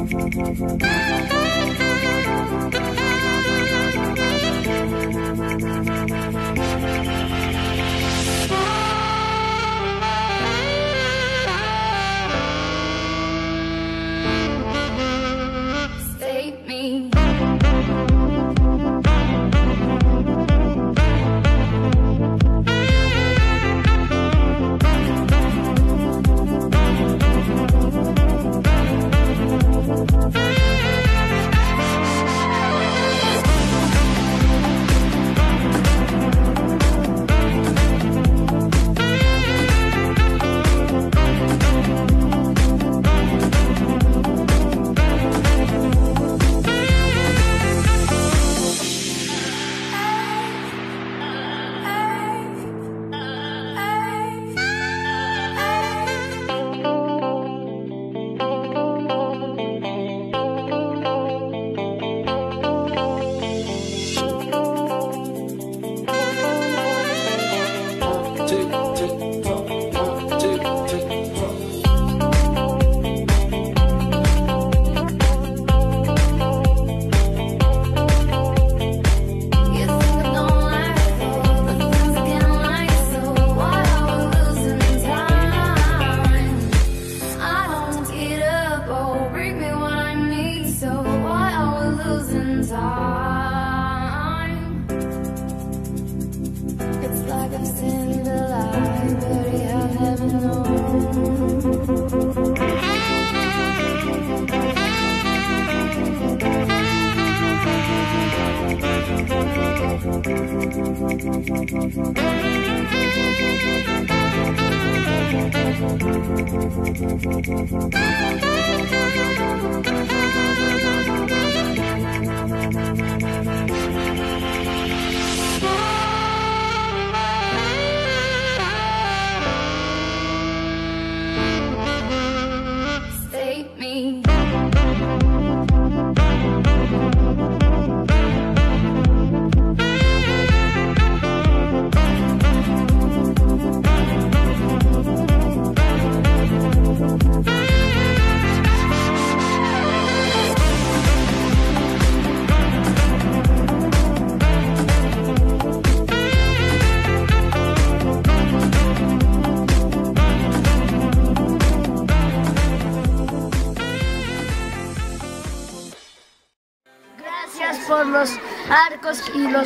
Por los arcos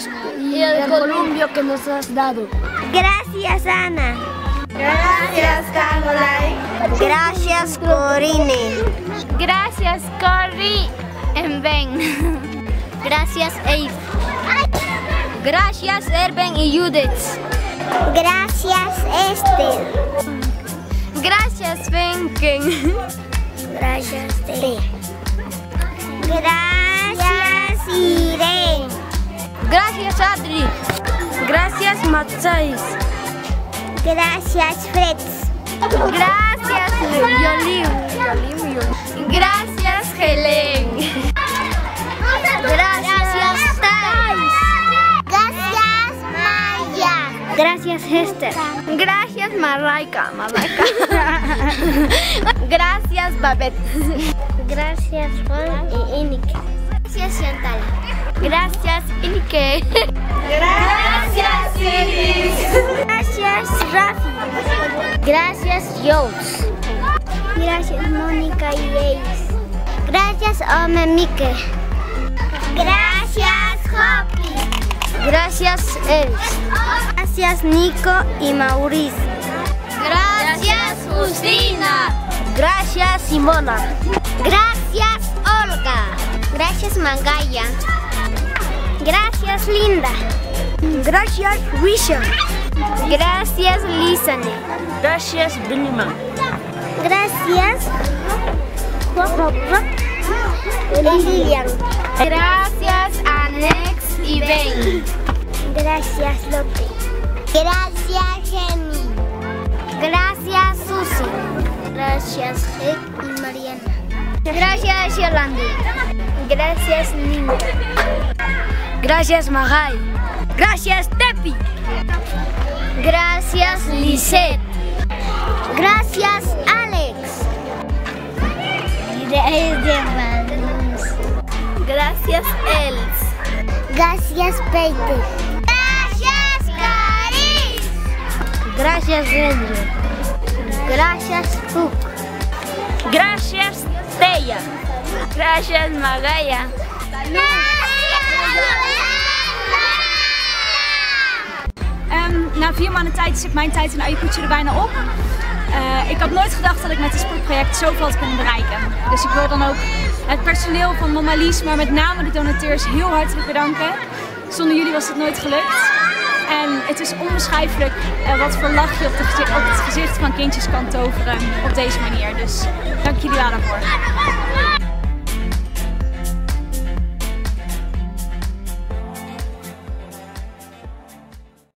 y el columpio que nos has dado. Gracias, Ana. Gracias, Caroline. Gracias, Corine. Gracias, Corri en Ben. Gracias, Eve. Gracias, Erben y Judith. Gracias, Esther. Gracias, Benken. Gracias, Tere. Gracias, Irene. Gracias, Adri. Gracias, Matsais. Gracias, Fritz. Gracias, Yolim. Gracias, Helen. Gracias, Thais. Gracias, Maya. Gracias, Hester. Gracias, Maraika. Gracias, Babette. Gracias, Juan y Inike. Gracias, Chantal. Gracias, Inike. Gracias, Iris. Gracias, Rafi. Gracias, Jones. Gracias, Mónica y Reis. Gracias, Ome Mike. Gracias, Hopi. Gracias, Eris. Gracias, Nico y Mauricio. Gracias, Justina. Gracias, Simona. Gracias, Olga. Gracias, Mangaya. Gracias, Linda. Gracias, Richard. Gracias, Lisane. Gracias, Benima. Gracias, Lilian. Gracias, Anex y Ben. Gracias, Lope. Gracias, Jenny. Gracias, Susi. Gracias, Hek y Mariana. Gracias, Yolanda. Gracias, Nina. Gracias, Magai. Gracias, Tepi. Gracias, Lisette. Gracias, Alex. Gracias, Gracias, Els. Gracias, Peter. Gracias, Caris. Gracias, Renio. Gracias, Puc. Gracias, Teya. Gracias, Magaya. Na 4 maanden tijd zit mijn tijd in Ayacucho er bijna op. Ik had nooit gedacht dat ik met dit sportproject zoveel had kunnen bereiken. Dus ik wil dan ook het personeel van Mama Lies, maar met name de donateurs heel hartelijk bedanken. Zonder jullie was het nooit gelukt. En het is onbeschrijfelijk wat voor lach je op het gezicht van kindjes kan toveren op deze manier. Dus dank jullie wel daarvoor.